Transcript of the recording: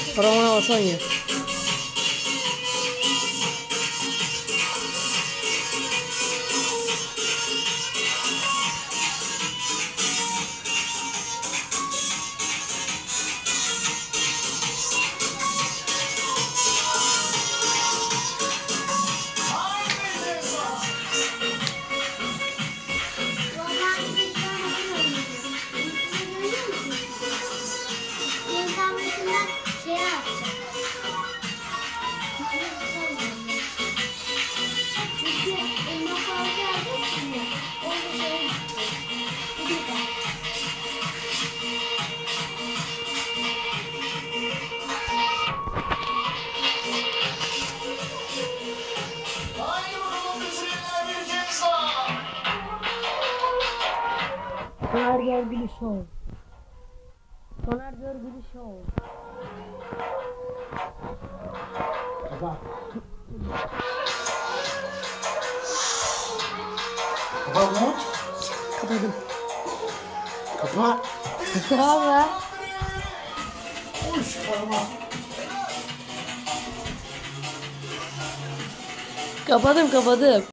Paramana alsan ya. Soner Görgülü Show. Soner Görgülü Show. Kapa. Kapa mı? Kapadım. Kapa. Kapa. Uş karma. Kapadım.